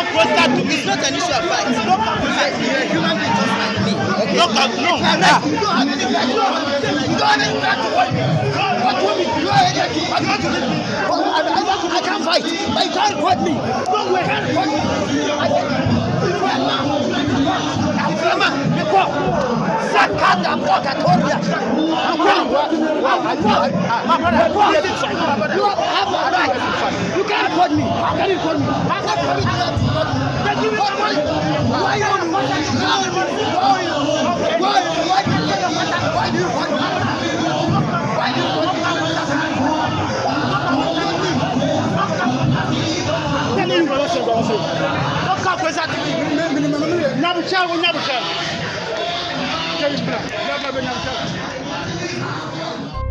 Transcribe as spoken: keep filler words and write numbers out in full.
come closer to me. It's not an issue of fight. Don't come closer. You're a human being just like me. Okay. Don't come, no. You don't have any right. You don't have any right to hold me. What do you mean? You are a you want to leave me. I can't fight. But you can't hold me. No way. You can't hold me. I can't. Sakata Prokatoria. My brother, you have a right. You can't hold me. How can you hold me? How can you hold me? Why you hold me? Why Why do you hold me? Why do you hold me? Don't come closer to me. Nabucha, Nabucha.